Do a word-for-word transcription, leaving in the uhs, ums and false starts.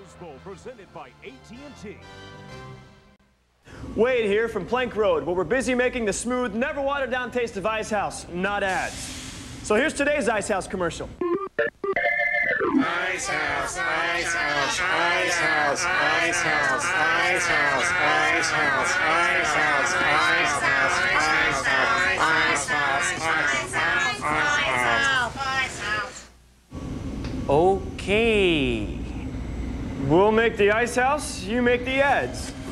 Rose Bowl presented by A T and T. Wade here from Plank Road, where we're busy making the smooth, never watered down taste of Icehouse, not ads. So here's today's Icehouse commercial. Icehouse, Icehouse, Icehouse, Icehouse, Icehouse, Icehouse, Icehouse, Icehouse, Icehouse. Okay. We'll make the Icehouse, you make the ads.